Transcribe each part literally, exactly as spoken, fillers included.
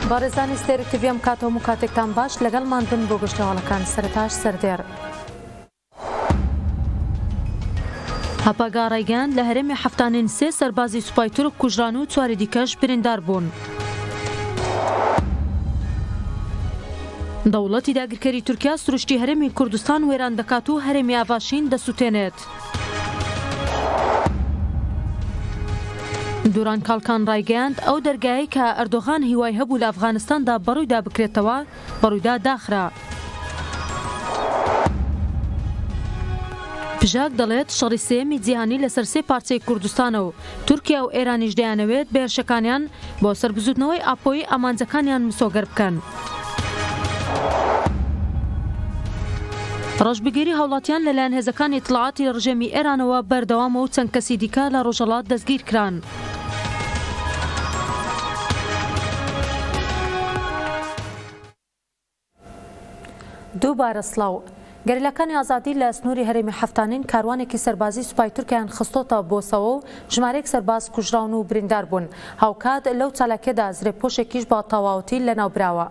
بارزانی ستێرێک تڤیم کاتەوە و کاتێکتان باش لەگەڵمان بن بۆ گەشتەوەڵەکان سەرەتاش سەردێر. هەپاگا ڕێگەیاند لە هەرێمی هەفتانین سێ سەربازی سوپای تورک کوژران و چواری دیکەش بریندار بوون. دەوڵەتی داگیرکەری تورکیا سروشتی هەرێمی کوردستان وێران دەکات و هەرێمی ئاڤاشین دەسووتێنێت. دووران کاڵکان ڕایگەیاند ئەو دەرگایەی کە ئەردۆغان هیوای هەبوو لە ئەفغانستاندا بەڕوویدا بکرێتەوە بەڕوویدا داخرا. پژاک دەڵێت شەڕی سێمی جیهانی لەسەر سێ پارچەی کوردستانە و تورکیا و ئێرانیش دەیانەوێت بە هێرشەکانیان بۆ سەربزوتنەوەی ئاپۆیی ئامانجەکانیان مسۆگەر بکەن. ڕۆژبگیری هاوڵاتیان لەلایەن هێزەکانی ئیتڵاعاتی ڕژێمی ئێرانەوە بەردەوامە و چەند کەسی دیکە لە ڕۆژهەڵات دەستگیر کران. دووبارە سڵاو. گەریلەکانی ئازادی لە سنووری هەرێمی هەفتانین کاروانێکی سەربازی سوپای تورکیان خستۆتە بۆسەوە و ژمارەیەک سەرباز کوژراون و بریندار بوون. هاوکات لەو چالاکێدا زرێپۆشێکیش بە تەواوەتی لەناوبراوە.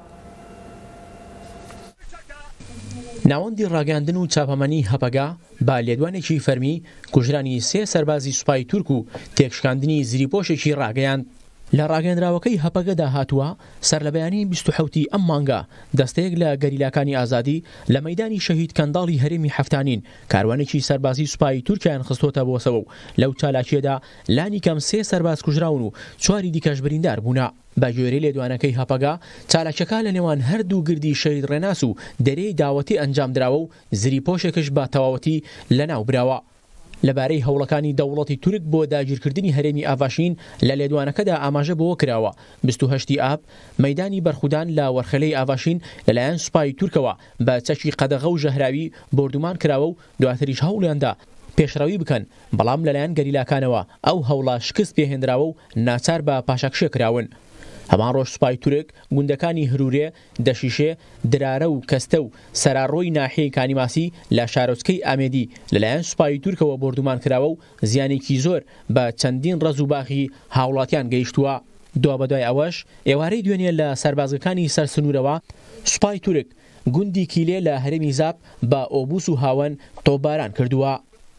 ناوەندی ڕاگەاندن و چاپەمەنی هەپەگا با لێدوانێکی فەرمی کوژرانی سێ سەربازی سوپای تورک و تێکشکاندنی زریپۆشێکی ڕاگەیاند. لە ڕاگەاندراوەکەی هەپەگەدا هاتووە سەر لە بەیانی بیست و حەوتی ئەم مانگە دەستەیەک لە گەریلاکانی ئازادی لە مەیدانی شەهید کەنداڵی هەرێمی هەفتانین کاروانێکی سەربازی سوپای تورکیان خستۆتە بۆسەوە و لەو چالاکیەدا لانی کەم سێ سەرباز کوژراون و چواری دیکەش بریندار بوونە. بە گوێرەی لێدوانەکەی هەپەگا چالاکیەکە لە نێوان هەردوو گردی شەهید ڕێناس و دەرەی داوەتی ئەنجام دراوە و زریپۆشێکش بە تەواوەتی لەناو براوە. لەبارەی هەوڵەکانی دەوڵەتی تورک بۆ داگیرکردنی هەرێمی ئاڤاشین لە لێدوانەکەدا ئاماژە بۆ کراوە. بیست و هەشتی ئاب مەیدانی بەرخودان لە وەرخەلەی ئاڤاشین لەلایەن سوپای تورکەوە بە چەکی قەدەغە و ژەهراوی بردومان کراوە و دواتریش هەوڵیاندا پێشڕەوی بکەن، بەڵام لەلایەن گەریلاکانەوە ئەو هەوڵە شکست پێهێنراوە و ناچار بە پاشەکشێ کراون. هەمان ڕۆژ سوپای تورک گوندەکانی هەرورێ، دەشیشێ، درارە و کەستە و سەراڕۆی ناحیەی کانیماسی لە شارۆچکەی ئامێدی لەلایەن سوپای تورکەوە بردومان کراوە و زیانێکی زۆر بە چەندین ڕەز و باخی هاوڵاتیان گەیشتووە. دوا بەدوای ئەوەش ئێوارەی دوێنێ لە سەربازەکانی سەرسنوورەوە سوپای تورک گوندی کیلێ لە هەرێمی زاپ بە ئۆبوس و هاون تۆپباران کردووە.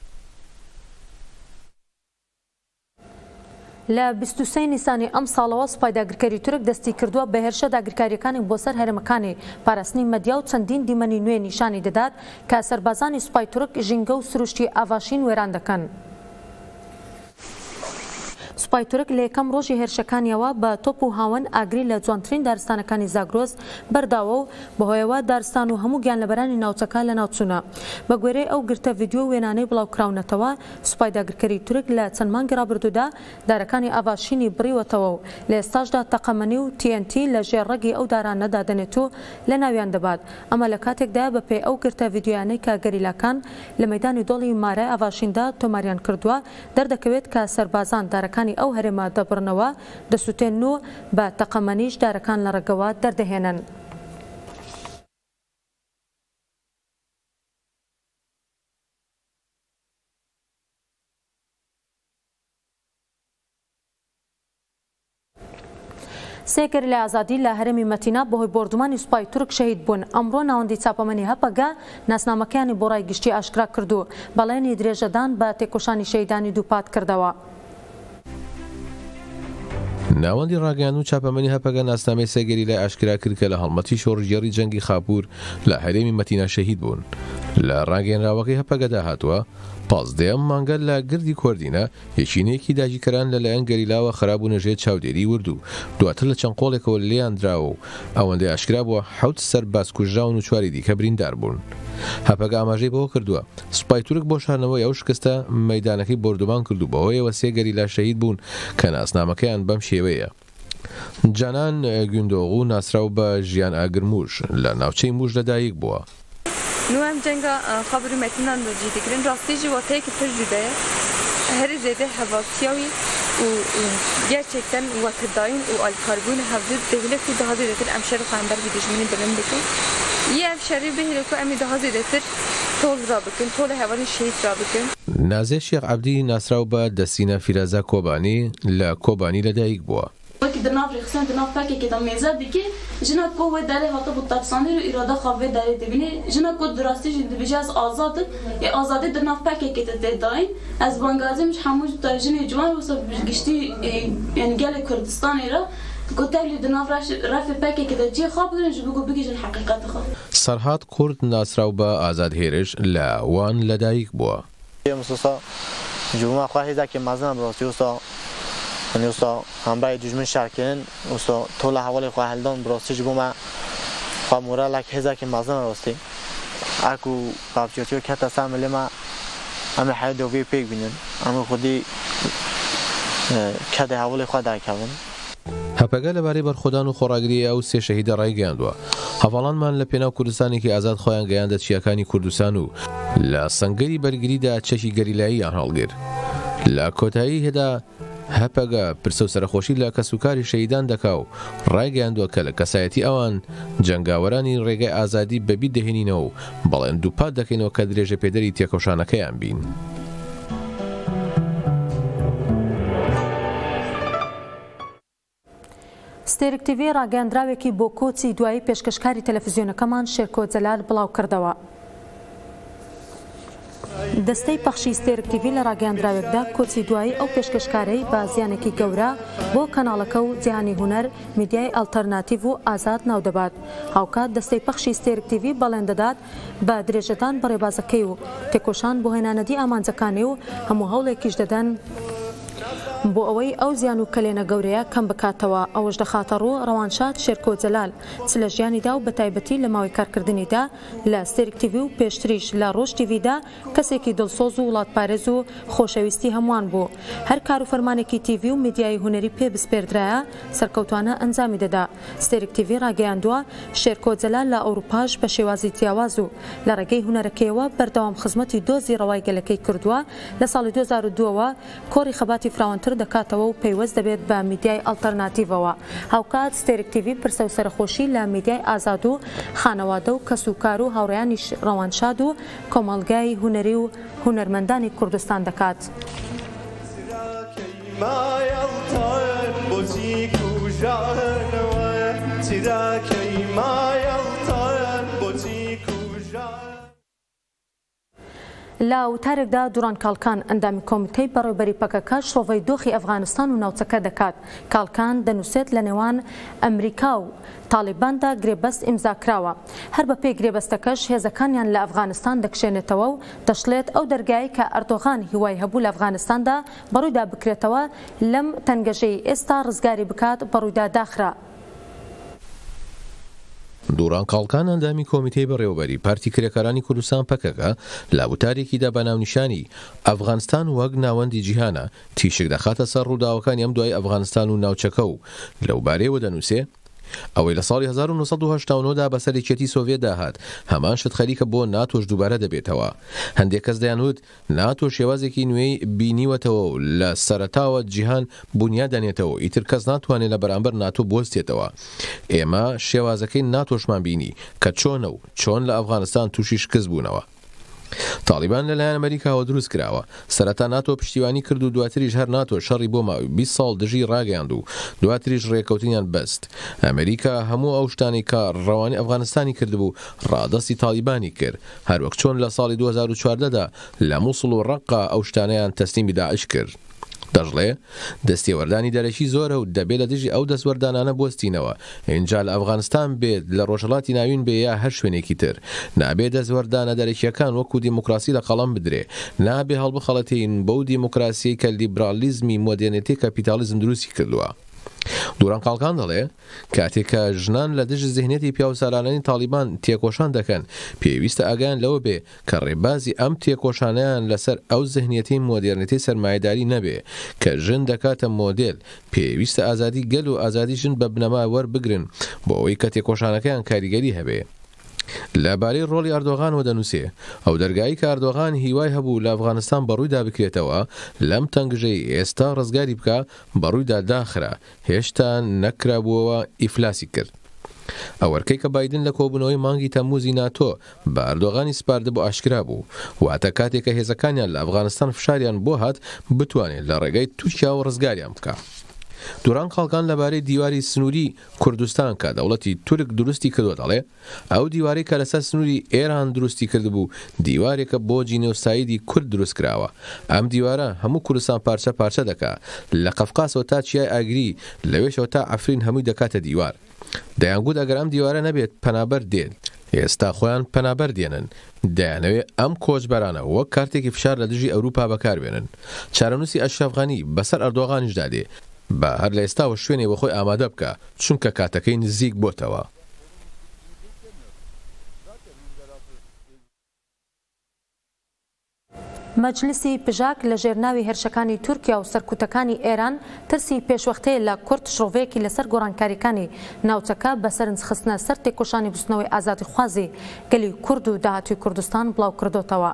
لە بیست و سێ نیسانی ئەم ساڵەوە سوپای داگیرکەری تورک دەستی کردووە بە هێرشە داگیرکاریەکانی بۆ سەر هەرێمەکانی پاراستنی مەدیا و چەندین دیمەنی نوێ نیشانی دەدات کە سەربازانی سوپای تورک ژینگە و سروشتی ئاڤاشین وێران دەکەن. سوپای تورک لە یەکەم ڕۆژی هێرشەکانیەوە بە تۆپ و هاون ئاگری لە جوانترین دارستانەکانی زاگرۆس بەرداوە و بەهۆیەوە دارستان و هەموو گیانلەبەرانی ناوچەکە لە ناوچوونە. بە گوێرەی ئەو گرتە ڤیدیۆ وێنانەی بڵاوکراونەتەوە سوپای داگیرکەری تورک لە چەند مانگی ڕابردوودا دارەکانی ئاڤاشینی بڕیوەتەوە و لە ئێستاشدا تەقەمەنی و تی ئەن تی لە ژێرڕەگی ئەو دارانەدا دەنێت و لە ناویان دەبات. ئەمە لە کاتێکدا بەپێ ئەو گرتە ڤیدیۆیانەی کە گەریلاکان لە مەیدانی دۆڵی مارە ئاڤاشیندا تۆماریان کردووە دەردەکەوێت کە سەربازان دارەکانی ئەو هەرێمە دەبڕنەوە دەسووتێن و بە تەقەمەنیش دارەکان لە ڕێگەوە دەردەهێنن. سێ گەریلای ئازادی لە هەرێمی مەتینا بەهۆی بردومانی سوپای تورک شەهید بوون. ئەمڕۆ ناوەندی چاپەمەنی هەپەگا ناسنامەکەیانی بۆ ڕای گشتی ئاشکرا کردو بەڵێنی درێژەدان بە تێکۆشانی شەهیدانی دووپات کردەوە. ناوەندی ڕاگەیاند و چاپەمەنی هەپەگا ناسنامەی سێ گەریلای ئاشکرا کرد کە لە هەڵمەتی شۆڕژێری جەنگی خاپوور لە هەرێمی مەتینا شەهید بوون. لە ڕاگەیەنراوەکەی هەپەگەدا هاتووە پازدەیەم مانگە لە گردی کوردینە یەکینەیەکی داگیرکەران لەلایەن گەریلاوە خراپ و نەژێت چاودێری وردو دواتر لە چەند قۆڵێکەوە لێیان دراوە و ئەوەندەی ئاشکرا بووە حەوت سەرباز کوژراون و چواری دیکە بریندار بوون. هەپەگا ئاماژەی بەوە کردووە سوپای تورک بۆ شارنەوەی ئەو شکستە مەیدانەکەی بردومان کردو بەهۆیەوە سێ گەریلا شەهید بوون کە ناسنامەکەیان بەم شێوەیە. جانان گوندۆغ ناسراو بە ژیان ئاگرموش لە ناوچەی موش لەدایک بووە. نوام جنگا خبری متنان رو جدی کردن راستی جواتایی که پر جده هر زده هواسیاوی و gerçekten vakıdayın و alkarbon havdud devle ki daha zedetir emşeri xanbar bir düşmanı bilen bikin. İyi emşeri behile ki emi daha zedetir tol rabikin, tol hevanı şehit rabikin. نازێ شێخ عەبدی ناسراو بە دەسینە فیرازە کۆبانی لە کۆبانی لەدایک بووە. وقتی در ناف رخصان در ناف پاکی که دم میزد دیگه جنا کو و داره حتی بود تفسانی رو اراده خوابه داره ببینه جنا کو دراستی جد بیش از آزاد آزادی در ناف پاکی که دادین از بنگازی مش همون تا جنی جوان واسه گشتی یعنی گل کردستان را قلتلي دناف رف باكي كده جي خواب غير نجيبو بيجي الحقيقة خو سرحات كرد ناسراو با آزاد هيرش لا وان لدايك بوا مسوسا جمعة خواهي ذاك مازن براسي وسا يعني وسا هم باي دجمن شاركين وسا طول حوالي خواهلدان براسي جمعة خامورا لك هذاك مازن براسي اكو قابچوتيو كتا سامل ما هم حي دو في بيك بينن هم خودي كده حوالي خوا داكاون هەپەگە لەبارەی بەرخۆدان و خۆڕاگری ئەو سێ شەهیدە ڕایگەیاندووە. هەڤاڵانمان لە پێناو کوردستانێکی ئازاد خۆیان گەیاندە چیاکانی کوردستان و لە سەنگەری بەرگریدا چەکی گەریلاییان هەڵگر. لە کۆتایی هێدا هەپەگە پرسە و سەرخۆشی لە کەسوکاری شەهیدان دەکا و ڕایگەیاندووە کە لە کەسایەتی ئەوان جەنگاوەرانی ڕێگای ئازادی بەبی دەهێنینەوە و بەڵێن دووپات دەکەینەوە کە درێژە پێدەری تێکۆشانەکەیان بین. ستێرک تیڤی ڕاگەیاندراوێکی بۆ کۆچی دوایی پێشکەشکاری تەلەڤیزیۆنەکەمان شێرکۆ جەلال بڵاو کردەوە. دەستەی پەخشی ستێرک تیڤی لە ڕاگەیاندراوێکدا کۆچی دوایی ئەو پێشکەشکارەی بە زیانێکی گەورە بۆ کەناڵەکە و جیهانی هونەر میدیای ئالتەرناتیڤ و ئازاد ناو دەبات. هاوکات دەستەی پەخشی ستێرک تیڤی بەڵێن دەدات بە درێژەدان بە ڕێبازەکەی و تێکۆشان بۆ هێنانەدی ئامانجەکانی و هەموو هەوڵێکیش دەدەن بۆ ئەوەی ئەو زیان و کەلێنە گەورەیە کەم بکاتەوە. ئەوەش دەخاتە ڕوو ڕەوانشاد شێرکۆ جەلال چ لە ژیانیدا و بەتایبەتی لە ماوەی کارکردنیدا لە ستێرک تیڤی و پێشتریش لە ڕۆژ تیڤیدا کەسێکی دڵسۆز و وڵاتپارێز و خۆشەویستی هەمووان بوو. هەر کار و فەرمانێکی تیڤی و میدیای هونەری پێ بسپێردرایە سەرکەوتوانە ئەنجامی دەدا. ستێرک تیڤی ڕاگەیاندووە شێرکۆ جەلال لە ئەوروپاش بە شێوازی جیاواز و لە ڕێگەی هونەرەکەیەوە بەردەوام خزمەتی دۆزی ڕەوای گەلەکەی کردووە. لە ساڵی دوو هەزار و دووەوە کۆڕی خەباتی فراوانتر دەکاتەوە و پەیوەست دەبێت بە میدیای ئالتەرناتیڤەوە. هاوکات ستێرک تیڤی پرسە و سەرخۆشی لە میدیای ئازاد و خانەوادە و کەسوکار و هاوڕێیانیش ڕەوانشاد و کۆمەڵگای هونەری و هونەرمەندانی کوردستان دەکات. لە وتارێکدا دووران کاڵکان ئەندامی کۆمیتەی بەڕێوەبەری پەکەکە شۆڤەی دۆخی ئەفغانستان و ناوچەکە دەکات. کاڵکان دەنووسێت لە نێوان ئەمریکا و تالیباندا گرێبەست ئیمزاکراوە. هەر بە پێی گرێبەستەکەش هێزەکانیان لە ئەفغانستان دەکشێنێتەوە و دەشڵێت ئەو دەرگایی کە ئەردۆغان هیوای هەبوو لە ئەفغانستاندا بەڕوویدا بکرێتەوە لەم تەنگەژەی ئێستا ڕزگاری بکات بەڕوویدا داخرا. دووران کاڵکان ئەندامی کۆمیتەی بەڕێوەبەری پارتی کرێکارانی کوردستان پەکەکە لە وتارێکیدا بە ناونیشانی ئەفغانستان وەک ناوەندی جیهانە تیشک دەخاتە سەر ڕووداوەکانی ئەم دوای ئەفغانستان و ناوچەکە و لەو بارەیەوە دەنووسێ ئەوەی لە ساڵی هەزار و نۆسەد و هەشتا و نۆ دا بەسەرێکێتی سۆڤێت داهات هەمان شت خەریکە بۆ ناتۆش دووبارە دەبێتەوە. هەندێک کەس دەیانوت ناتۆ شێوازێکی نوێی بینیوەتەوە و لە سەرەتاوە جیهان بونیاد دەنێتەوە ئیتر کەس ناتوانێت لە بەرامبەر ناتۆ بوەستێتەوە. ئێمە شێوازەکەی ناتۆشمان بینی کە چۆنە و چۆن لە ئەفغانستان تووشی شکست بوونەوە. تالیبان لەلایەن ئەمریکاوە دروست کراوە. سەرەتا ناتۆ پشتیوانی کرد و دواتریش هەر ناتۆ شەڕی بۆ ماوەی بیست ساڵ دژی ڕاگەیاند و دواتریش ڕێکەوتنیان بەست. ئەمریکا هەموو ئەو شتانی کە ڕەوانی ئەفغانستانی کردبوو ڕادەستی تالیبانی کرد هەروەک چۆن لە ساڵی دوو هەزار و چواردەدا لە مووسڵ و ڕەقا ئەو شتانەیان تەسلیمی داعش کرد. دەژڵێ دەستێوەردانی دەرەکی زۆرە و دەبێت لە دژی ئەو دەستوەردانانە بوەستینەوە. اینجا لە ئەفغانستان بێت لە ڕۆژهەڵاتی ناوین بێ یا هەر شوێنێکی تر نابێت دەستوەردانە دەرەکیەکان وەکو دیموکراسی لە قەڵەم بدرێ نابێ هەڵبخەڵەتین بەو دیموکراسی کە لیبرالیزمی مۆدێرنیتی کەپیتالیزم دروستی کردووە. دووران کاڵکان دەڵێ کاتێککە ژنان لە دژ زیهنێتی پیاوسارانەی تالیبان تێکۆشان دەکەن پێویستە ئاگیان لەوە بێ کە ڕێبازی ئەم تێکۆشانیان لەسەر ئەو زیهنێتی مۆدێرنیتی سەرمایهداری نەبێ کە ژن دەکاتە مۆدێل پێویستە ئازادی گەل و ئازادی ژن بە بنەما وەربگرن بۆ ئەوەی کە تێکۆشانەکەیان کاریگەری هەبێ. لەبارەی ڕۆڵی ئەردۆغانەوە دەنووسێ ئەو دەرگایی کە ئەردۆغان هیوای هەبوو لە ئەفغانستان بەڕوویدا بکرێتەوە لەم تەنگژەی ئێستا ڕزگاری بکە بەڕوویدا داخرا هێشتا نەکرابووەوە ئیفلاسی کرد. ئەوەرکەی کە بایدن لە کۆبوونەوەی مانگی تەمووزی ناتۆ بە ئەردۆغانی سپاردە بۆ ئاشکرا بوو واتە کاتێک کە هێزەکانیان لە ئەفغانستان فشاریان بۆ هات بتوانێت لە ڕێگەی تورکیا و ڕزگاریان بکە. دووران خەڵکان لەبارەی دیواری سنووری کوردستان کە دەوڵەتی تورک دروستی کردووە دەڵێ ئەو دیوارەی کە لەسەر سنووری ئێران دروستی کردبوو دیوارێکە بۆ جینۆسایدی کورد دروست کراوە. ئەم دیوارە هەموو کوردستان پارچە پارچە دەکا لە قەفقاسەوە تا چیای ئاگری لەوێشەوە تا ئەفرین هەمووی دەکاتە دیوار. دەیانگوت ئەگەر ئەم دیوارە نەبێت پەنابەر دێن، ئێستا خۆیان پەنابەر دێنن، دەیانەوێت ئەم کۆچبەرانە وەک کارتێکی فشار لە دژی ئەوروپا بەکاربێنن. چارەنووسی ئەشرەف غەنی بەسەر ئەردۆغانیش دادێ بە هەر لە ئێستاوە شوێنێ بە خۆی ئامادە بکە چونکە کاتەکەی نزیک بۆتەوە. مەجلیسی پژاک لە ژێرناوی هێرشەکانی تورکیا و سەرکوتەکانی ئێران ترسی پێشوەختەیە لە کورد شڕۆڤەیەکی لەسەر گۆڕانکاریەکانی ناوچەکە بەسەرنج خستنە سەر تێکۆشانی بستنەوەی ئازادیخوازی گەلی کورد و داهاتووی کوردستان بڵاو کردوتەوە.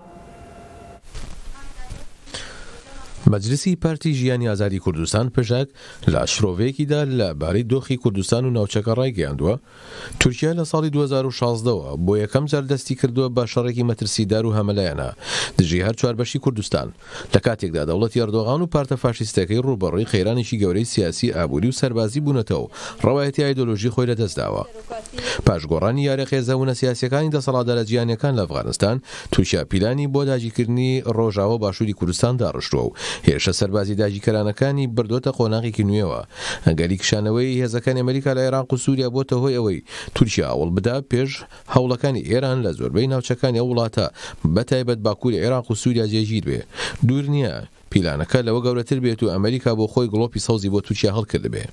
مەجلیسی پارتی ژیانی ئازادی کوردستان پژاک لە شرۆڤەیەکیدا لەبارەی دۆخی کوردستان و ناوچەکە ڕایگەیاندووە تورکیا لە ساڵی دوو هەزار و شازدەوە بۆ یەکەم جار دەستی کردووە بە شەڕێکی مەترسیدار و هەمەلایەنە دژی هەر چواربەشی کوردستان لە کاتێکدا دەوڵەتی ئەردۆغان و پارتە فاشیستەکەی ڕوبەڕووی خێرانێکی گەورەی سیاسی ئابووری و سەربازی بوونەتەوە ڕەوایەتی ئایدۆلۆژی خۆی لەدەستداوە. پاشگۆڕانی یارە خێزەونە سیاسیەکانی دەسەڵاتدارە لە جیهانیەکان لە ئەفغانستان تورکیا پیلانی بۆ داگیرکردنی ڕۆژاوە باشووری کوردستان داڕشتووە و هێرشە سەربازی داگیرکەرانەکانی بردوتە قۆناغێکی نوێوە. هەنگاوی کشانەوەی هێزەکانی ئەمریکا لە عێراق و سووریا بۆتە هۆی ئەوەی تورکیا هەوڵ بدا پێش هەوڵەکانی ئێران لە زۆربەی ناوچەکانی ئەو وڵاتە بەتایبەت باکووری عێراق و سووریا جێگیر بێ. دوور نییە پیلانەکە لەوە گەورەتر بێت و ئەمریکا بۆ خۆی گڵۆپی سەوزی بۆ تورکیا هەڵکرد بێ.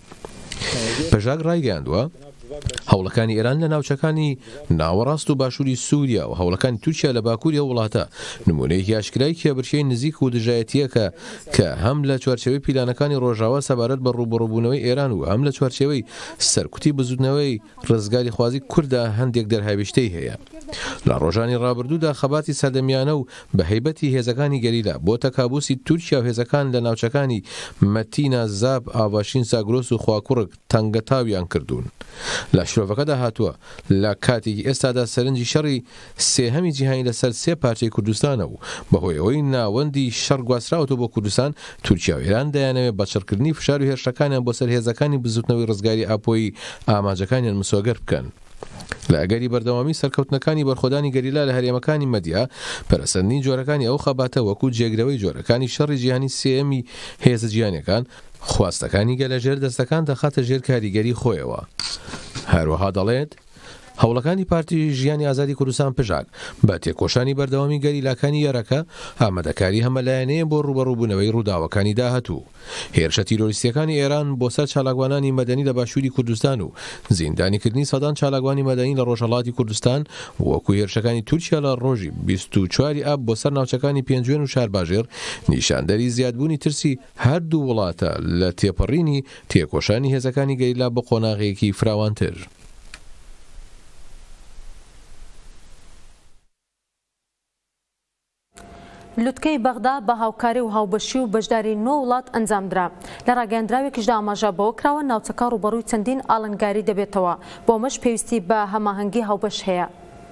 پژاک ڕایگەیاندووە هەوڵەکانی ئێران لە ناوچەکانی ناوەڕاست و باشووری سووریا و هەوڵەکانی تورکیا لە باکووری ئەو وڵاتە نمونەیەکی ئاشکرای کێبرشەی نزیک و دژایەتیەکە کە هەم لە چوارچێوەی پیلانەکانی ڕۆژاوە سەبارەت بە ڕوبەڕووبوونەوەی ئێران و هەم لە چوارچێوەی سەرکوتی بزودنەوەی ڕزگاری خوازی کوردە هەندێک دەرهاویشتەی هەیە. لە ڕۆژانی ڕابردوودا خەباتی سەردەمیانە و بە هەیبەتی هێزەکانی گەریلا بۆ تەکابوسی تورکیا و هێزەکان لە ناوچەکانی مەتینە زاب ئاڤاشین ساگرۆس و خواکوڕک تەنگەتاویان کردوون. لە شرۆڤەکەدا هاتووە لە کاتێکی ئێستادا سەرنجی شەڕی سێهەمی جیهانی لەسەر سێ پارچەی کوردستانە و بەهۆی ئەوەی ناوەندی شەڕ گواستراوەتەوە بۆ کوردستان تورکیا و ئێران دەیانەوێت بەچڕکردنی فشار و هێرشەکانیان بۆ سەر هێزەکانی بزوتنەوەی ڕزگاری ئاپۆی ئاماجەکانیان مسۆگەر بکەن. لە ئەگەری بەردەوامی سەرکەوتنەکانی بەرخۆدانی گەریلا لە هەرێمەکانی مەدیا پەرەسەندنی جۆرەکانی ئەو خەباتە وەکو جێگرەوەی جۆرەکانی شەڕی جیهانی سێمی هێزە جیهانیەکان خواستەکانی گەلەژێر دەستەکان دەخاتە ژێر کاریگەری خۆیەوە. هەروەها دەڵێت هەوڵەکانی پارتی ژیانی ئازادی کوردستان پژاک بە تێکۆشانی بەردەوامی گەریلاکانی یارەکە ئامادەکاری هەمەلایەنەیە بۆ ڕوبەڕووبوونەوەی ڕووداوەکانی داهاتوو. هێرشە تیرۆریستیەکانی ئێران بۆ سەر چالاکوانانی مەدەنی لە باشووری کوردستان و زیندانیکردنی سەدان چالاکوانی مەدەنی لە ڕۆژهەڵاتی کوردستان وەکو هێرشەکانی تورکیا لە ڕۆژی بیست و چواری ئاب بۆ سەر ناوچەکانی پێنجوێن و شارباژێر نیشاندەری زیادبوونی ترسی هەردوو وڵاتە لە تێپەڕینی تێکۆشانی هێزەکانی گەریلا بە قۆناغێکی فراوانتر. لوتکەی بەغدا بە هاوکاری و هاوبەشی و بەشداری نۆ وڵات ئەنجامدرا. لە ڕاگەیاندراوێکیشدا ئاماژەبەوە کراوە ناوچەکە ڕوبەڕووی چەندین ئاڵنگاری دەبێتەوە بۆ مەش پێویستی بە هەماهەنگی هاوبەش هەیە.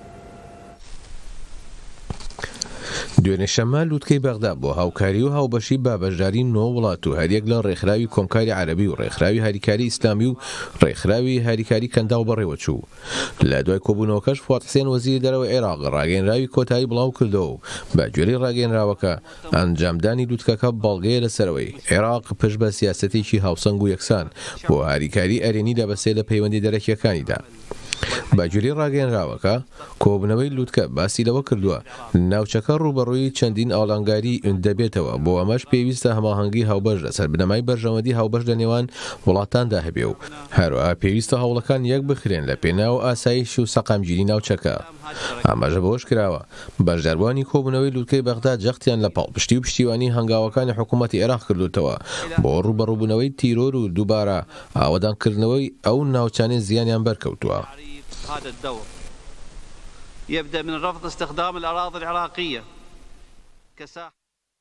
دوێنێ شەمە لوتکەی بەغدا بۆ هاوکاری و هاوبەشی با بەشداری نۆ وڵات و هەریەک لە ڕێکخراوی کۆمکاری عەرەبی و ڕێکخراوی هاریکاری ئیسلامی و ڕێکخراوی هاریکاری کەنداو بەڕێوە چوو. لە دوای کۆبوونەوەکەش فواد حوسێن وەزیری دەرەوەی عێراق ڕاگەیەنراوی کۆتایی بڵاو کردەوە و بە گوێرەی ڕاگەیەنراوەکە ئەنجامدانی لوتکەکە بەڵگەیە لەسەرەوەی عێراق پشت بە سیاسەتێکی هاوسەنگ و یەکسان بۆ هاریکاری ئەرێنی دەبەسێ لە پەیوەندی دەرەکیەکانیدا. باجووری ڕاگەیەنراوەکە کۆبنەوەی لوتکە باسی لەوە کردووە ناوچەکە ڕوبەڕووی چەندین ئاڵنگاری دەبێتەوە بۆ ئەمەش پێویستە هەماهەنگی هاوبەش لەسەر بنەمای بەرژەوەندی هاوبەش لە نێوان وڵاتاندا هەبێ و هەروەها پێویستە هەوڵەکان یەک بخرێن لە پێناو ئاسایش و سەقامگیری ناوچەکە. ئاماژە بەوەش کراوە بەشداربووانی کۆبنەوەی لوتکەی بەغدا جەختیان لە پاڵپشتی و پشتیوانی هەنگاوەکانی حکوومەتی عێراق کردوتەوە بۆ ڕوبەڕووبوونەوەی تیرۆر و دووبارە ئاوەدانکردنەوەی ئەو ناوچانەی زیانیان بەرکەوتووە. هذا الدور يبدأ من رفض استخدام الأراضي العراقية كساحة.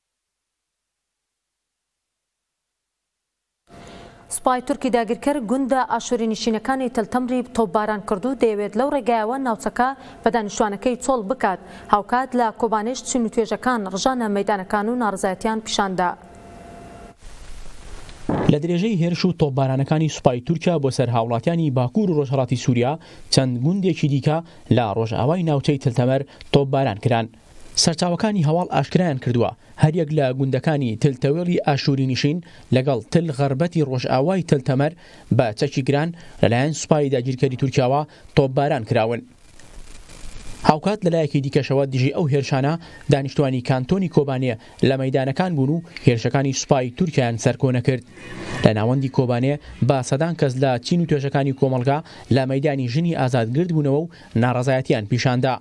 سوپای تورکی داگیرکەر گوندە ئاشوری نشینەکانی تەلتەمری تۆپباران کردو دەیەوێت لەو ڕێگایەوە ناوچەکە بە دانیشتوانەکەی چۆڵ بکات هاوکات لە کۆبانێش چین و توێژەکان ڕژانە مەیدانەکان و ناڕزایەتیان پیشاندا. لە درێژەی هێرش و تۆپبارانەکانی سوپای تورکیا بۆ سەر هاوڵاتیانی باکوور و ڕۆژهەڵاتی سووریا چەند گوندێکی دیکە لە ڕۆژئاوای ناوچەی تلتەمەر تۆپباران کران. سەرچاوەکانی هەواڵ ئاشکرایان کردووە هەریەک لە گوندەکانی تلتەوێڵی ئاشووری نشین لەگەڵ تل غەربەتی ڕۆژئاوای تلتەمەر بە چەکی گران لەلایەن سوپای داگیرکەری تورکیاوە تۆپباران کراون. هاوکات لەلایەکی دیکەشەوە دژی ئەو هێرشانە دانیشتوانی کانتۆنی کۆبانێ لە مەیدانەکان بوون و هێرشەکانی سوپای تورکیان سەرکۆنە کرد. لە ناوەندی کۆبانێ با سەدان کەس لە چین و توێژەکانی کۆمەڵگا لە مەیدانی ژنی ئازادگرت بوونەوە و ناڕەزایەتیان پیشاندا.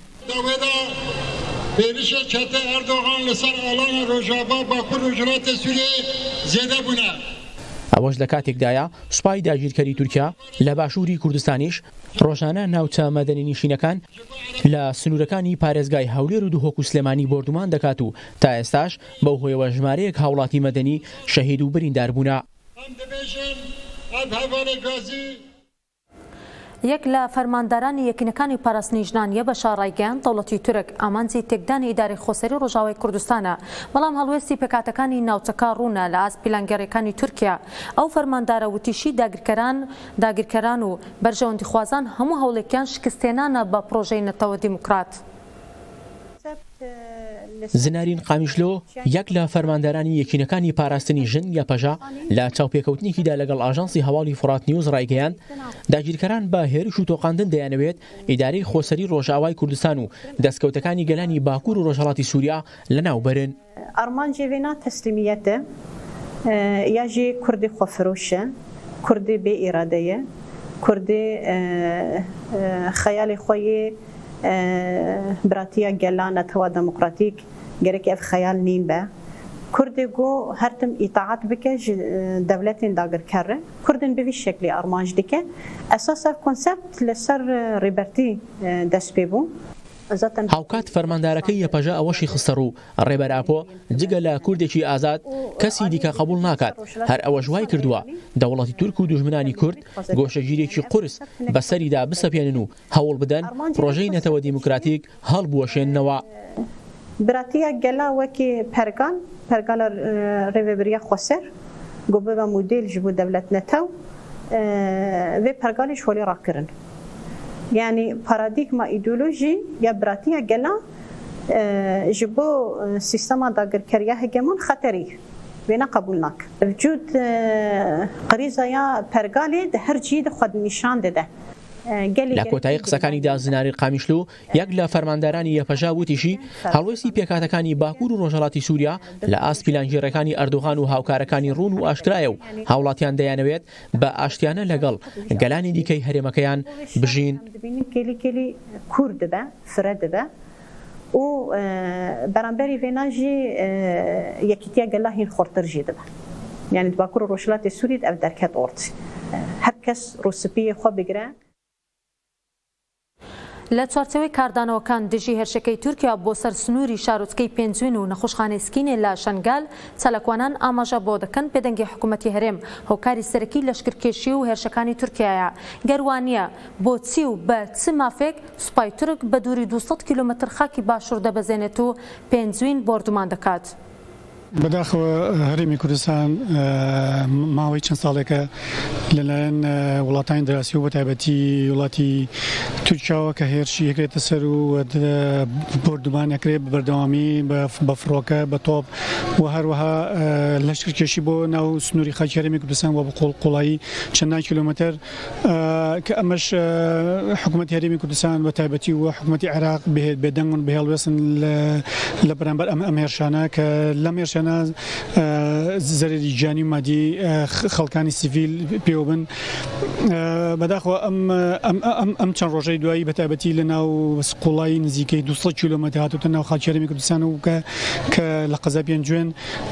پێویستە چەتە ئەردۆغان لەسەر ئاڵانە ڕۆژاوا باکوور و وڵاتە سووریا زێدە بوونە. ئەوەش لە کاتێکدایە سوپای داگیرکەری تورکیا لە باشووری کوردستانیش ڕۆژانە ناوچە مەدەنی نشینەکان لە سنوورەکانی پارێزگای هەولێر و دووهۆک و سلێمانی بۆردومان دەکات و تا ئێستاش بەو هۆیەوە ژمارەیەک هاوڵاتی مەدەنی شەهید و بریندار بوونە. یەک لە فەرماندارانی یەکینەکانی پاراستنی ژنانیە بە شاڕایگەیان دەوڵەتی تورک ئامانجی تێکدانی ئیداری خۆسەری ڕۆژاوای کوردستانە، بەڵام هەڵوێستی پێکاتەکانی ناوچەکە ڕوونە لە ئاست پیلانگەڕیەکانی تورکیا. ئەو فەرماندارە وتیشی داگیرکەران داگیرکەران و بەرژەوەندیخوازان هەموو هەوڵێکیان شکستێنانە بە پرۆژەی نەتەوە دیموکرات. زنارین قامیشلۆ یەک لە فەرماندارانی یەکینەکانی پاراستنی ژن یا پەژا لە چاوپێکەوتنێکیدا لەگەڵ ئاژانسی هەواڵی فورات نیوز ڕایگەیاند داگیرکەران بە هێرش و تۆقاندن دەیانەوێت ئیدارەی خۆسەری ڕۆژئاوای کوردستان و دەستکەوتەکانی گەلانی باکوور و ڕۆژهەڵاتی سووریا لەناوبەرن. ئەرمانجی وێنا تەسلیمیەتە یا ژێ کوردی خۆفرۆشە، کوردی بێ ئیرادەیە، کوردی خەیاڵی خۆی براتیا گەلانە تەوا دموکراتیک گەرەکی ئەف خەیال نین بە کوردی گۆ هەرتم ئیتاعات بکە دەولەتین داگیرکەرە کوردن بەوی شەکلی ئەرمانج دیکە ئەساسا کۆنسەپت لەسەر ڕێبەرتی دەست پێ بوو. هاوکات فەرماندارەکەی یەپەژە ئەوەشی خستە ڕوو ڕێبەراپۆ جگە لە کوردێکی ئازاد کەسی دیکە قبول ناکات. هەر ئەوە ژوای کردووە دەوڵەتی تورک و دوژمنانی کورد گۆشەگیرێکی قورس بەسەریدا بسەپێنن و هەوڵ بدەن پرۆژەی نەتەوە دیموکراتیک هەڵبوەشێننەوە. براتیە گەلا وەکی پەرگان پەرگالە ڕێوەبریە خۆسەر گۆ ببە مودێل ji بۆ دەولەت نەتەو vê pergalê ji holê rakirin. Yani paradigma îdeolojî ya biratiya gela ji bo sîstema dagirkeriya hegemon xeterî wê neqebûl nakin. Vücud qirîza ya pergalê di her cihê de xwe nîşan dide. لە کۆتایی قسەکانیدا زناری قامیشلۆ یەک لە فەرماندارانی یەپەژا وتیشی هەڵوێستی پێکاتەکانی باکوور و ڕۆژهەڵاتی سووریا لە ئاست پیلانگیرەکانی ئەردۆغان و هاوکارەکانی ڕوون و ئاشکرایە و هاوڵاتیان دەیانەوێت بە ئاشتیانە لەگەڵ گەلانی دیکەی هەرێمەکەیان بژین. کێلی کوور دبە فرە دبە و بەرامبەری vênajî yekîtiya gela hîn xortir jî dibe. Yani bakur û Rojhilatê Sûriyê ev derket ortî. Her kes rûspiyê xwe bigire. لە چوارچەوەی کاردانەوەکان دژی هێرشەکەی تورکیا بۆ سەر سنووری شارۆچکەی پێنجوین و نەخۆشخانەی سکینێ لە شەنگال چالاکوانان ئاماژە بۆ دەکەن پێدەنگی حکوومەتی هەرێم هۆکاری سەرەکی لەشکرکێشی و هێرشەکانی تورکیایە گەروانیە بۆچی و بە چ مافێک سوپای تورک بە دووری دووسەد کیلۆمەتر خاکی باشوور دەبەزێنێت و پێنجوین بۆردومان دەکات. بەداخەوە هەرێمی کوردستان ماوەی چەند ساڵێکە لەلایەن وڵاتانی دراسی و بەتایبەتی وڵاتی تورکیاوە کە هێرشی یەکرێتە سەر و بردومان ئەکرێت بە بەردەوامی بە فڕۆکە بە تۆپ و هەروەها لەشکرکێشی بۆ ناو سنووری خاکی هەرێمی کوردستان و بە قوڵقوڵایی چەندان کیلۆمەتر کە ئەمەش حکوومەتی هەرێمی کوردستان بەتایبەتی و حکوومەتی عێراق بهێت بێدەنگ و بەهێڵوێستن لە بەرامبەر ئەم هێرشانە کە لەم هێرشانە زەرری گیانی و مادی خەڵکانی سیڤیل پێوەبن. بەداخەوە ئەم چەند ڕۆژەی دوایی بەتایبەتی لە ناو سقوڵایی نزیکەی دووسەد کیلۆمەتر هاتووتە ناو خاکی هەرێمی کوردستان و کە لە قەزا پێنجوێن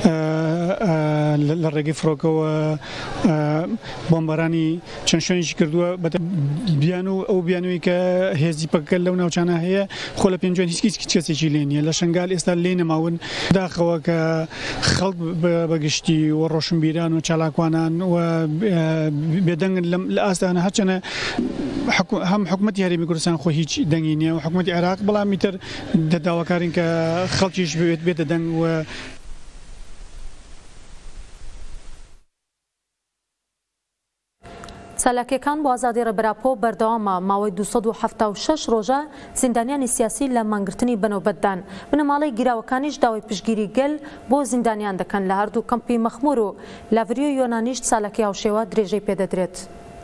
لە ڕێگەی فڕۆکەوە بۆمبارانی چەند شوێنێکی کردووە بیان و ئەو بیانەوەی کە هێزی پەکەل لەو ناوچانە هەیە خۆ لە پێنجوێن هیچ کەسێکی لێ نییە. لە شەنگال ئێستا لێ نەماون داخەوە کە خەڵک بەگشتی و ڕۆشنبیران و چالاکوانان و بێدەنگن لە ئاستانە هەرچەنە هەم حکوومەتی هەرێمی کوردستان خۆ هیچ دەنگی نییە و حکوومەتی عێراق بەڵامی تر دەداواکارین کە خەڵکیش بێت بێتە دەنگ و چالاکیەکان بۆ ئازادی ڕێبەراپۆ بەردەوامە ماوەی دوو سەد و هەفتە و شەش ڕۆژە زیندانیانی سیاسی لە مانگرتنی بەنەوبەتدان. بنەماڵەی گیراوەکانیش داوای پشتگیری گەل بۆ زیندانیان دەکەن لە هەردوو کەمپی مەخمور و لاڤریۆ یۆنانیش چالاکی هاوشێوە درێژەی پێدەدرێت.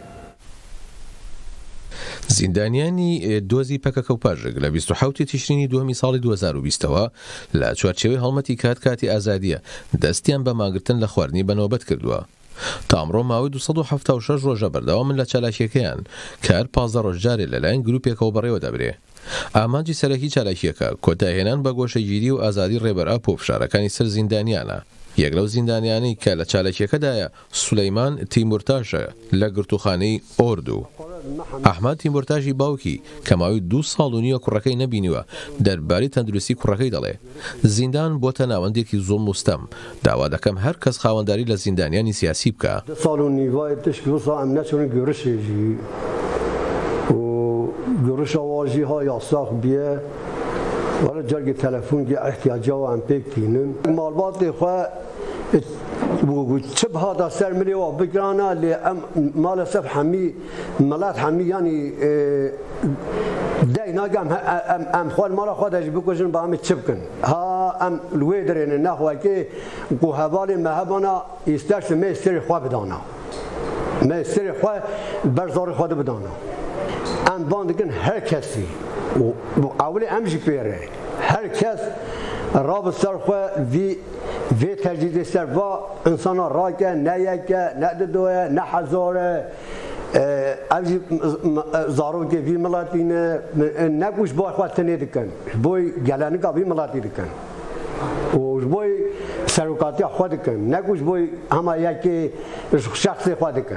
زیندانیانی دۆزی پەکەکە و پاژێک لە بیست و حەوتی تیشرینی دووەمی ساڵی دوو هەزار و بیستەوە لە چوارچێوەی هەڵمەتی کات کاتی ئازادیە دەستیان بە ماگرتن لە خواردنی بەنەوبەت کردووە. تا ئەمڕۆ ماوەی دوو سەد و هەفتە و شەش ڕۆژە بەردەوامن لە چالاکیەکەیان کار پازدە ڕۆژجارێ لەلایەن گروپێکەوە بەڕێوە دەبرێ. ئامانجی سەرەکی چالاکیەکە کۆتاهێنان بە گۆشەگیری و ئازادی ڕێبەرئاپ و فشارەکانی سەر زیندانیانە. یەک لەو زیندانیانەی کە لە چالاکیەکەدایە سولەیمان تیمورتاشە لە گرتوخانەی ئۆردو. ئەحمەد تیمورتاشی باوکی کە ماوەی دوو ساڵ و نیوە کوڕەکەی نەبینیوە دەربارەی تەندروستی کوڕەکەی دەڵێ زیندان بۆتە ناوەندێکی زوڵم و ستەم. داوا دەکەم هەر کەس خاوەنداری لە زیندانیانی سیاسی بکە. ساڵ و نیوای تشکی وسا ئەم نەچۆن گۆرشێژی و گۆرشە واژیها یاساق بیە وەرە جەرگی تەلەفۆنگی احتیاجاوە ئەم پێک تینن ماڵباتێ خوا چه هذا سر ملي وبقرانا لأم ما لسف حمي ملات حمي يعني داي ناقام أم أم خوال مرة خود أجيب كوجن بعمل تشبكن ها أم الويدرين النخوة كي وهذالي ما هبنا يسترس ما يستري خوا بدانا ما يستري خوا برزار خوا بدانا أم باندكن هر كسي وأولي أمشي بيره هر كس رابط سر خوا في في تجديد السرفا إنسان راكه نيكه نقدوه نحزاره أبجي زارون كي في ملاتينا نكوش بوي خواتني دكان بوي جلانك في ملاتي دكان وش بوي سرقاتي خوا دكان نكوش بوي هما يكي شخصي خوا دكان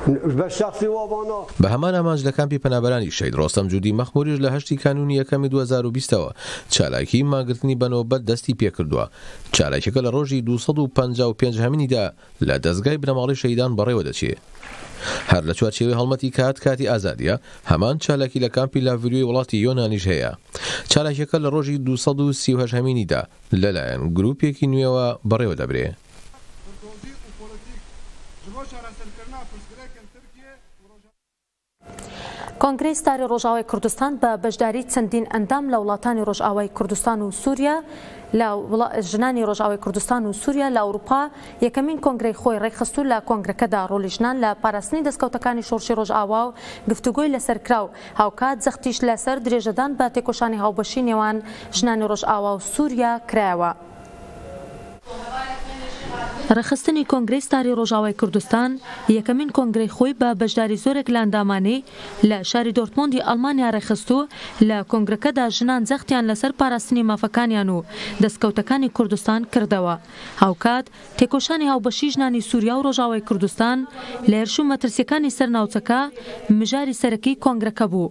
بە هەمان ئامانج لە کامپی پەنابەرانی شەید ڕۆستەم جوودی مەخموریش لە هەشتی کانونی یەکەمی دوو هەزار و بیستەوە چالاکی ماگرتنی بەنەوبەت دەستی پێکردووە. چالاکیەکە لە ڕۆژی دوو سەد و پەنجا و پێنج هەمینیدا لە دەستگای بنەماڵی شەیدان بەڕێوە دەچێت. هەر لە چوارچێوەی هەڵمەتی کات کاتی ئازادیە هەمان چالاکی لە کامپی لاڤریۆی وڵاتی یۆنانیش هەیە. چالاکیەکە لە ڕۆژی دوو سەد و سی و هەشت هەمینیدا لەلایەن گروپێکی نوێوە بەڕێوە دەبرێت. کۆنگرەی ستاری ڕۆژاوای کوردستان بە بەشداری چەندین ئەندام لە وڵاتانی ڕۆژئاوای کوردستان و سووریا لە ژنانی ڕۆژئاوای کوردستان و سووریا لە ئەوروپا یەکەمین کۆنگرەی خۆی ڕێکخستوو لە کۆنگرەکەدا ڕۆڵی ژنان لە پاراستنی دەستکەوتەکانی شۆڕشی ڕۆژئاوا و گفتوگۆی لەسەرکراو هاوکات زەختیش لەسەر درێژەدان بە تێکۆشانی هاوبەشی نێوان ژنانی ڕۆژئاوا و سووریا کرایەوە. ڕێخستنی کۆنگرەی ستاری ڕۆژاوای کوردستان یەکەمین کۆنگرەی خۆی بە بەشداری زۆرێک لە ئەندامانەی لە شاری دۆرتمۆندی ئەڵمانیا ڕێخستوو لە کۆنگرەکەدا ژنان زەختیان لەسەر پاراستنی مافەکانیان و دەستکەوتەکانی کوردستان کردەوە. هاوکات تێکۆشانی هاوبەشی ژنانی سووریا و ڕۆژاوای کوردستان لە هێرشوو مەترسیەکانی سەرناوچەکە مژاری سەرەکی کۆنگرەکە بوو.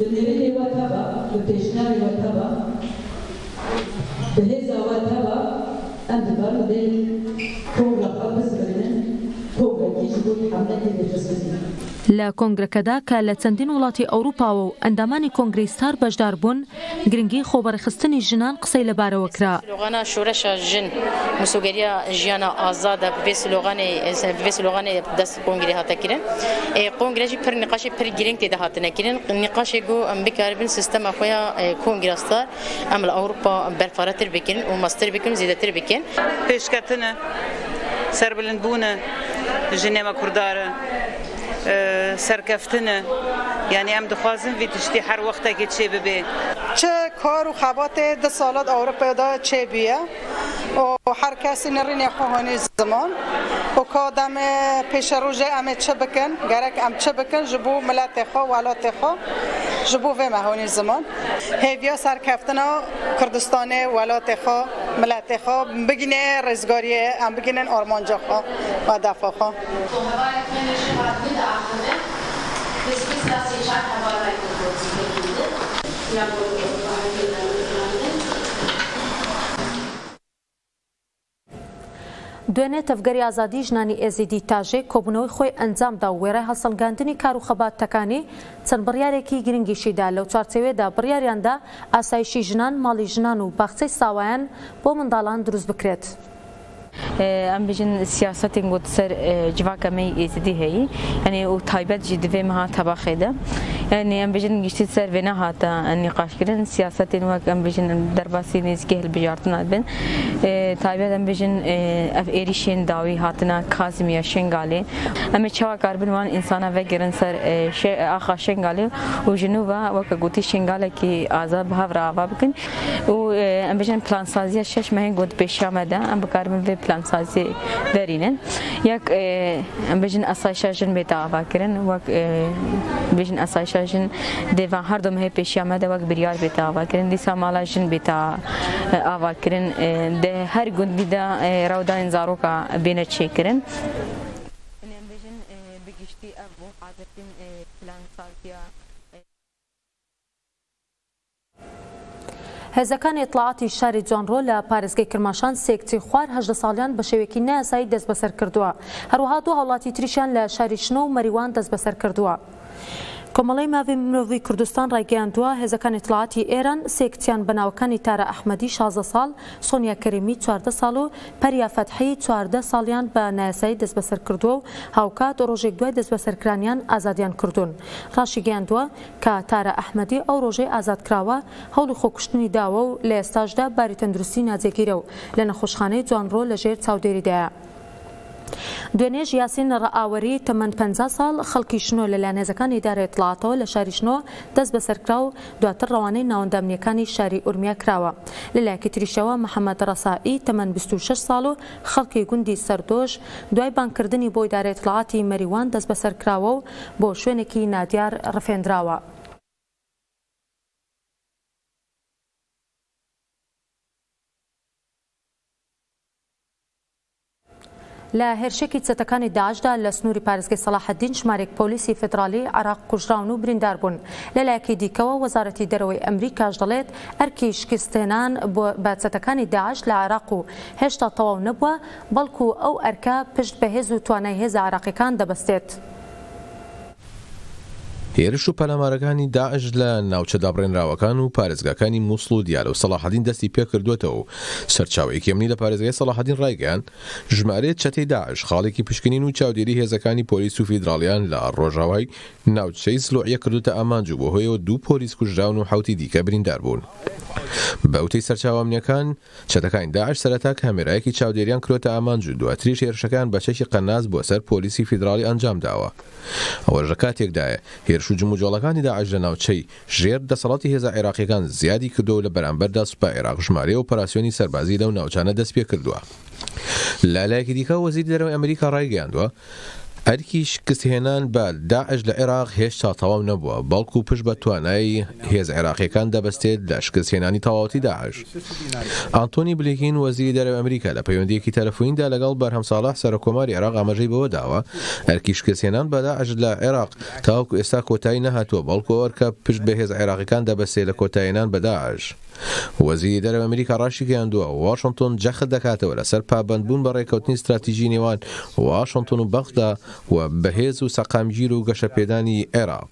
لە کۆنگرەکەدا کە لە چەندین وڵاتی ئەوروپاوە و ئەندامانی کۆنگرەی ستار بەشدار بوون گرنگی خۆبەڕێخستنی ژنان قسەی لەبارەوە کرا. سلۆغانە شورشە ژن مسوگەریە ژیانە ئازادە بێ سلۆغانی دەست کۆنگرەی هاتەکردن کۆنگرەژی پر نقاشی پر گرنگ تێدا هاتنەکردن نقاشێک گۆ ئەم بکاربن سیستەمە خۆیان کۆنگرە ستار ئەم لە ئەوروپا بەرپارەتر بکردن و ماستر بکردن زیاتر بکەن پێشکەوتنە سەربلندبوونە ژنێمە کوردارە سەرکەفتنە یعنی ئەم دخوازن وی تشتی هەر وەختێکی چێ ببێ چه کار و خەباتێ دە ساڵات ئەوروپادا چێ بیە و هەر کەسی نەڕینێ خۆهۆنی زمان و کادەمێ پێشە ڕۆژێ ئەمێ چه بکەن گەرەک ئەم چه بکەن ji بۆ ملەتێ خۆ وڵاتێ خۆ ji بۆ vê mehonî ziman hêviya serkeftina Kurdistanê welatê xwe miletê xwe bigîne rêzgariyê em bigînin armanca xwe ve defa xwe. دوێنێ تەفگەری ئازادی ژنانی ئێزیدی تاژێ کۆبوونەوەی خۆی ئەنجامدا و وێرای هەڵسەنگاندنی کار و خەباتەکانی چەند بڕیارێکی گرنگیشیدا لەو چوارچێوێدا بڕیاریاندا ئاسایشی ژنان ماڵی ژنان و باخچەی ساوایان بۆ منداڵان دروست بکرێت. ام بجن سیاست گود سر جواک می ازدی هی یعنی او تایبت جدی مها تباخه ده یعنی ام بجن گشتی سر ونا هاتا نقاش کردن سیاست نوک ام بجن درباسی نیز که هل بجارتنا بن تایبت ام بجن اف ایریشین داوی هاتنا کازمیا شنگالی ام چوا کاربن وان انسان و گرن سر آخا شنگالی و جنوبا وک گوتی شنگاله کی آزاد بهاور آوا بکن و ام بجن پلان سازی شش ماه گود پیش آمده ام بکاربن و پلان سازی دارینن یک ام بجن اسایشاجن بیت آوا کردن وک بجن اسایشاجن دیوان هر دوم هی پیش آمده وک بریار بیت آوا کردن دیسا مالاجن بیت آوا کردن ده هر گوند بیدا رودا انزارو کا بینه چی کردن ام بجن بگشتی ابو حاضرین پلان سازی هێزەکانی ئیطلاعاتی شاری جوانڕۆ لە پارێزگای کرماشان سێکچی خوار هەژدە ساڵیان بە شێوەیەکی نایاسایی دەست بەسەر کردووە. هەروەها دوو هاوڵاتی تریشیان لە شاری شنۆ و مەریوان دەست بەسەر کردووە. کۆمەڵی ماوەی مرۆڤی کوردستان ڕایگەیاندووە هێزەکانی ئیطلاعاتی ئێران سێکچیان بە ناوەکانی تارە ئەحمەدی شازدە ساڵ، سۆنیا کەریمی چواردە ساڵ و پەریا فەتحی چواردە ساڵیان بە نایاسایی دەست بەسەر کردووە و هاوکات ڕۆژێک دوای دەست بەسەرکرانیان ئازادیان کردوون. ڕاشی گەیاندووە کە تارە ئەحمەدی ئەو ڕۆژەی ئازادکراوە هەوڵی خۆکوشتنی داوە و لە ئێستاشدا باری تەندروستی ناجێگیرە و لە نەخۆشخانەی جوانڕۆ لەژێر چاودێریدایە. دوێنێژ یاسین ڕائاوەری تەمەند پەنجا ساڵ خەڵکی شنۆ لەلایەن هێزەکانی ئیدارەی ئیطلاعاتەوە لە شاری شنۆ دەست بەسەرکرا و دواتر ڕەوانەی ناوەندەمنیەکانی شاری ئورمیا کراوە. لەلایەکی تریشەوە محەممەد ڕەسائی تەمەند بیست و شەش ساڵ و خەڵکی گوندی سەردۆژ دوای بانکردنی بۆ ئیدارەی ئیطلاعاتی مەریوان دەست بەسەرکراوە و بۆ شوێنێکی نادیار ڕفێنراوە. لە هێرشێکی چەتەکانی داعشدا لە سنووری پارێزگای سەلاحەدین ژمارەیەک پۆلیسی فێدراڵی عێراق کوژراون و بریندار بوون. لەلایەکی دیکەوە وەزارەتی دەرەوەی ئەمریکاش دەڵێت ئەرکی شکستێنان بە چەتەکانی داعش لە عێراق و هێشتا تەواو نەبووە، بەڵکو ئەو ئەرکە پشت بە هێز و توانای هێزە عێراقیەکان دەبەستێت. هێرش و پەلامارەکانی داعش لە ناوچە دابڕێنراوەکان و پارێزگاکانی مووسڵ و دیارە و سەلاحەدین دەستی پێ کردوێتەوە و سەرچاوەیەکی ئەمنی لە پارێزگای سەلاحەدین ڕایگەیاند ژمارەیە چەتەی داعش خاڵێکی پشکنین و چاودێری هێزەکانی پۆلیس و فیدراڵیان لە ڕۆژاوای ناوچەی سلوعیە کردوتە ئامانج و بۆ هۆیەوە دوو پۆلیس کوژراون و حوتی دیکە بریندار بوون. بەوتەی سەرچاوە ئەمنیەکان چەتەکانی داعش سەرەتا کامێرایەکی چاودێریان کردوتە ئامانج و دواتریش هێرشەکان بە چەکی قەناز بۆ سەر پۆلیسی فیدراڵی ئەنجام داوە. ئەوەژە کاتێکدایە هێرش و جموجۆڵەکانی داعش لە ناوچەی ژێر دەسەڵاتی هێزە عێراقیەکان زیادی کردو لە بەرامبەردا سوپای عێراق ژمارەی ئۆپەراسیۆنی سەربازی لەو ناوچانە دەست پێ کردووە. لەلایەکی دیکە وەزیری دەرەوەی ئەمریکا ڕایگەیاندووە ئەرکی شکستهێنان بە داعش لە عێراق هێشتا تەواو نەبووە، بەڵکو پشت بە توانایی هێز عێراقیەکان دەبەستێت لە شکستهێنانی تەواوەتی داعش. ئانتۆنی بلینکین وەزیری دەرەوەی ئەمریکا لە پەیوەندیەکی تەلەفۆنیدا لەگەڵ بەرهەم ساڵح سەرۆکۆماری عێراق ئاماژەی بەوە داوە ئەرکی شکستهێنان بە داعش لە عێراق تاوەکو ئێستا کۆتایی نەهاتووە، بەڵکو ئەوەرکە پشت بە هێز عێراقیەکان دەبەستێت لە کۆتاییێنان بە داعش. وەزیری دەرەوەی ئەمریکا ڕاشی گەیاندووە واشنگتن جەخت دەکاتەوە لەسەر پابەندبوون بە ڕێکەوتنی استراتیژی نێوان واشنگتن و بەغدا و بەهێز و سەقامگیر و گەشەپێدانی عێراق.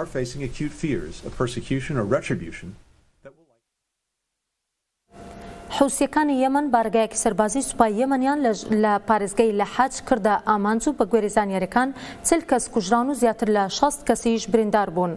حوسیەکانی یەمەن بارگایەکی سەربازی سوپای یەمەنیان لە پارێزگای لە حەج کردە ئامانج و بە گوێرەی زانیاریەکان چل کەس کوژران و زیاتر لە شەست کەسیش بریندار بوون.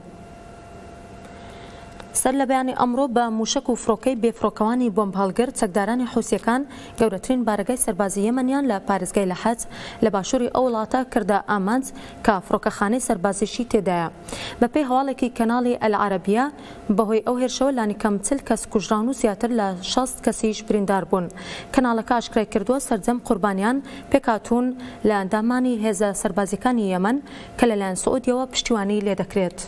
سەر لە بەیانی ئەمڕۆ بە موشک و فڕۆکەی بێفڕۆکەوانی بۆمب هەڵگر چەکدارانی حوسیەکان گەورەترین بارگای سەربازی یەمەنیان لە پارێزگای لە حەج لە باشووری ئەو وڵاتە کردە ئامانج کە فڕۆکەخانەی سەربازیشی تێدایە. بەپێی هەواڵێکی کەناڵی ئەلعەرەبیە بەهۆی ئەو هێرشەوە لانیکەم چل کەس کوژران و زیاتر لە شەست کەسیش بریندار بوون. کەناڵەکە ئاشکرای کردووە سەرجەم قوربانیان پێکهاتوون لە ئەندامانی هێزە سەربازیەکانی یەمەن کە لەلایەن سعودیەوە پشتیوانی لێ دەکرێت.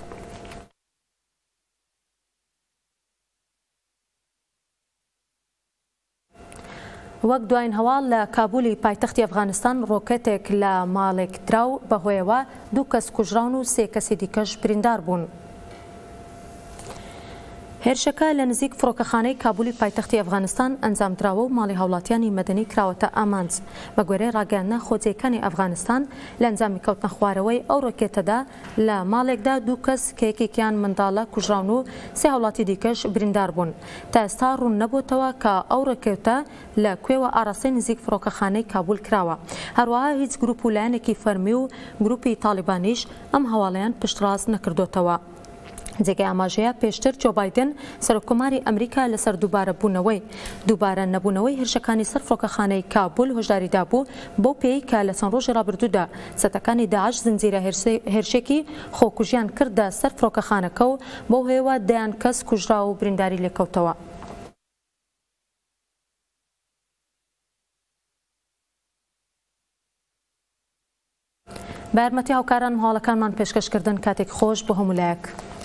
وەک دوایین هەواڵ لە کابولی پایتەختی ئەفغانستان ڕۆکێتێک لە ماڵێک دراو بەهۆیەوە دوو کەس کوژراون و سێ کەسی دیکەش بریندار بوون. هێرشەکە لە نزیک فڕۆکەخانەی کابولی پایتەختی ئەفغانستان ئەنجامدراوە و ماڵی هاوڵاتیانی مەدەنی کراوەتە ئامانج بە گوێرەی ڕاگەیاندنە خۆجیەکانی ئەفغانستان لە ئەنجامی کەوتنە خوارەوەی ئەو ڕۆکێتەدا لە ماڵێکدا دوو کەس کە یەکێکیان منداڵە کوژراون و سێ هاوڵاتی دیکەش بریندار بوون تا ئێستا ڕوون نەبووتەوە کە ئەو ڕۆکێتە لە کوێوە ئاراستەی نزیک فڕۆکەخانەی کابول کراوە هەروەها هیچ گروپ و لایەنێکی فەرمی و گروپی تالیبانیش ئەم هەواڵەیان پشتڕاست نەکردوتەوە. جێگەی ئاماژەیە پێشتر جۆ بایدن سەرۆکۆماری ئەمریکا لەسەر دووبارە بوونەوەی دووبارە نەبوونەوەی هێرشەکانی سەر فڕۆکەخانەی کابول هۆشداریدا بوو بۆ پێی کە لە چەند ڕۆژی ڕابردوودا سەتەکانی داعش زنجیرە هێرشێکی خۆکوژیان کردە سەر فڕۆکەخانەکە و بۆ هێوە دەیان کەس کوژرا و برینداری لێکەوتەوە. بە یارمەتی هاوکاران هەواڵەکانمان پێشکەشکردن کاتێک خۆش بۆ هەموو لایەک.